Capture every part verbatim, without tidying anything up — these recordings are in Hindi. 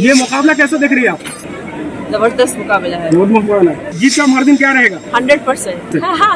ये मुकाबला कैसे देख रही है आप? जबरदस्त मुकाबला है। मुकाबला जीत का मार्जिन क्या रहेगा? Hundred percent.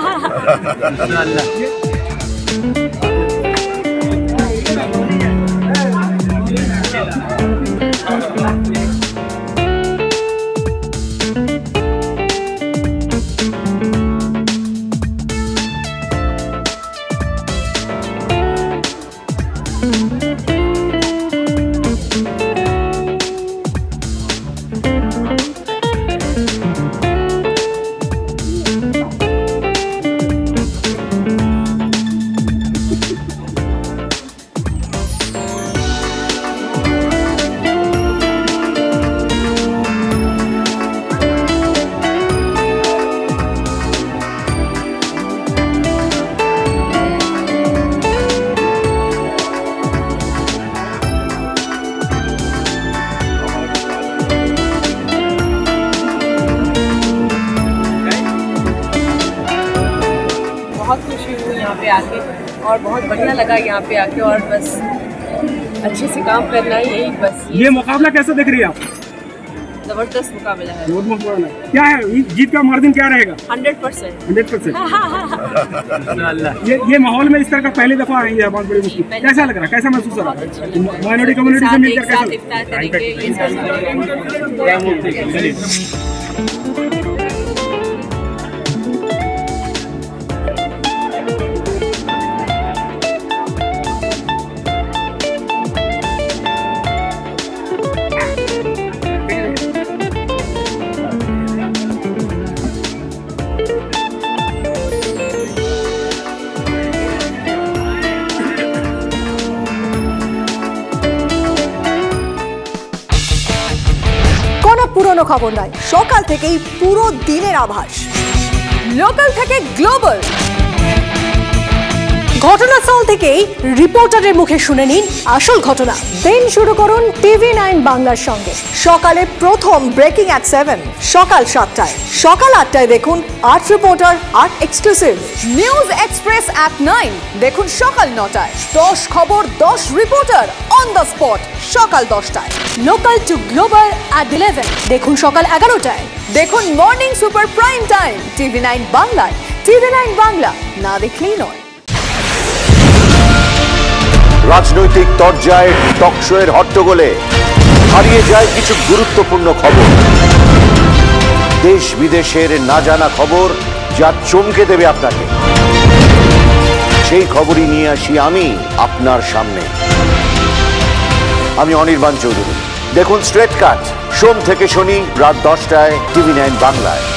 बहुत खुशी हुई यहाँ पे आके और बहुत बढ़िया लगा यहाँ पे आके और बस अच्छे से काम करना है, यही बस। ये मुकाबला कैसे देख रही है आप? जबरदस्त मुकाबला है। मुकाबला क्या है, जीत का मार्जिन क्या रहेगा? Hundred percent. Hundred percent. ये ये माहौल में इस तरह का पहली दफा आई है, बहुत बड़ी मुश्किल। कैसा लग रहा है, कैसा महसूस हो रहा है माइनॉरिटी कम्युनिटी से मिलकर? कैसा? পুরনো খবর নয়, সকাল থেকেই পুরো দিনের আভাস, লোকাল থেকে গ্লোবাল। ঘটনাস্থল থেকেই রিপোর্টারের মুখে শুনে নিন আসল ঘটনা। দিন শুরু করুন টিভি নাইন বাংলার সঙ্গে। সকালে প্রথম ব্রেকিং অ্যাট সেভেন, সকাল সাতটায়। সকাল আটটায় দেখুন আট রিপোর্টার, আট exclusive. News express at nine দেখুন সকাল নটায়। দশ খবর, দশ রিপোর্টার অন দ্য স্পট সকাল দশটায়। Local to global at eleven দেখুন সকাল এগারোটায়। দেখুন morning super prime time TV nine বাংলায়। টিভি নাইন বাংলা না দেখলেই নয়। রাজনৈতিক তরজায় টকশোয়ের হট্টগোলে হারিয়ে যায় কিছু গুরুত্বপূর্ণ খবর, দেশ বিদেশের না জানা খবর যা চমকে দেবে আপনাকে। সেই খবরই নিয়ে আসি আমি আপনার সামনে। আমি অনির্বাণ চৌধুরী। দেখুন স্ট্রেট কাট সোম থেকে শনি রাত দশটায় টিভি নাইন বাংলায়।